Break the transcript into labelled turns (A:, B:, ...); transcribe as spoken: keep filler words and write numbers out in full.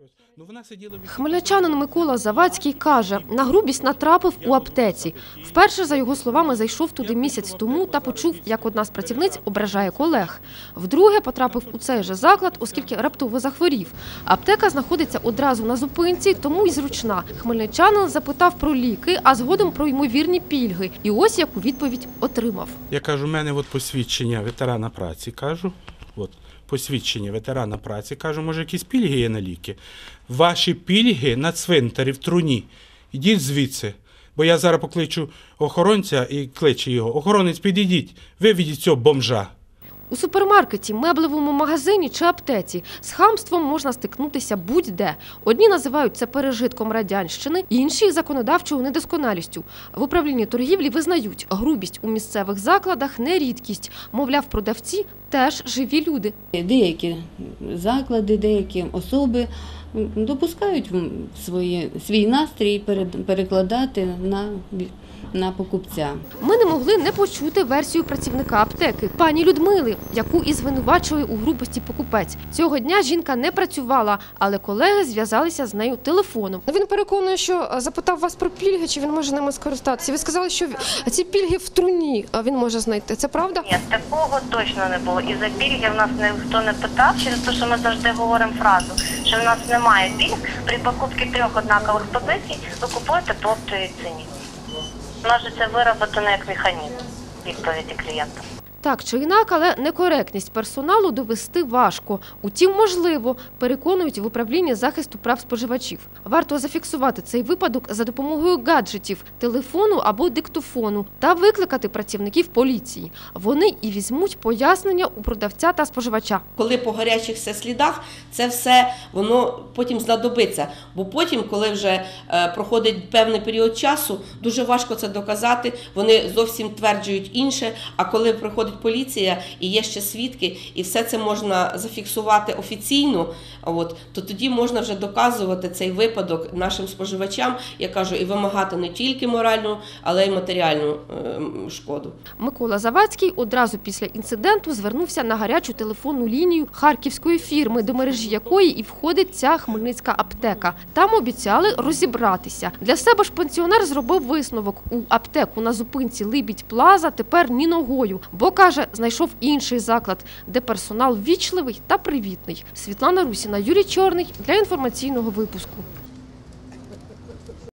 A: Хмельничанин Микола Завадський каже, на грубість натрапив у аптеці. Вперше, за його словами, зайшов туди місяць тому та почув, як одна з працівниць ображає колег. Вдруге потрапив у цей же заклад, оскільки раптово захворів. Аптека знаходиться одразу на зупинці, тому й зручна. Хмельничанин запитав про ліки, а згодом про ймовірні пільги. І ось яку відповідь отримав.
B: Я кажу, в мене от посвідчення ветерана праці, кажу. От, посвідчення ветерана праці. Кажу, може, якісь пільги є на ліки? Ваші пільги на цвинтарі в труні. Ідіть звідси, бо я зараз покличу охоронця і кличу його. Охоронець, підійдіть, виведіть цього бомжа.
A: У супермаркеті, меблевому магазині чи аптеці з хамством можна стикнутися будь-де. Одні називають це пережитком радянщини, інші – законодавчою недосконалістю. В управлінні торгівлі визнають, грубість у місцевих закладах – не рідкість. Мовляв, продавці – теж живі люди.
C: Деякі заклади, деякі особи допускають свої, свій настрій перекладати на на покупця.
A: Ми не могли не почути версію працівника аптеки, пані Людмили, яку і звинувачує у грубості покупець. Цього дня жінка не працювала, але колеги зв'язалися з нею телефоном.
D: Він переконує, що запитав вас про пільги, чи він може ними скористатися. Ви сказали, що ці пільги в труні він може знайти. Це правда?
E: Ні, такого точно не було. І за пільги в нас ніхто не питав, через те, що ми завжди говоримо фразу, що в нас немає пільг. При покупці трьох однакових позицій ви купуєте по оптовій ціні. У нас же це вироблено як механізм відповіді клієнта.
A: Так чи інак, але некоректність персоналу довести важко. Утім, можливо, переконують в управлінні захисту прав споживачів. Варто зафіксувати цей випадок за допомогою гаджетів, телефону або диктофону та викликати працівників поліції. Вони і візьмуть пояснення у продавця та споживача.
F: Коли по гарячих слідах, це все воно потім знадобиться. Бо потім, коли вже е, проходить певний період часу, дуже важко це доказати. Вони зовсім тверджують інше, а коли приходить поліція і є ще свідки, і все це можна зафіксувати офіційно, от, то тоді можна вже доказувати цей випадок нашим споживачам, я кажу, і вимагати не тільки моральну, але й матеріальну е, шкоду.
A: Микола Завадський одразу після інциденту звернувся на гарячу телефонну лінію харківської фірми, до мережі якої і входить ця хмельницька аптека. Там обіцяли розібратися. Для себе ж пенсіонер зробив висновок: у аптеку на зупинці Либідь-Плаза тепер ні ногою, бо, каже, знайшов інший заклад, де персонал ввічливий та привітний. Світлана Русіна, Юрій Чорний для інформаційного випуску.